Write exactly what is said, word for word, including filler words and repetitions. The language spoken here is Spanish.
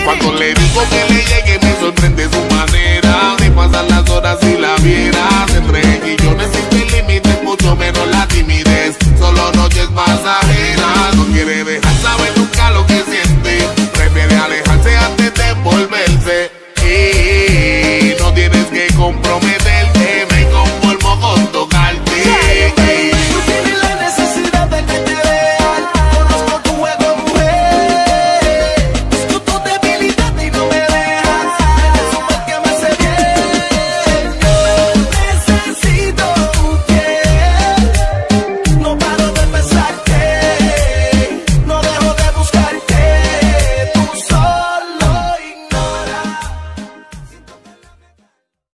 Cuando le digo que le llegue me sorprende su manera de pasar las horas y la vieras entre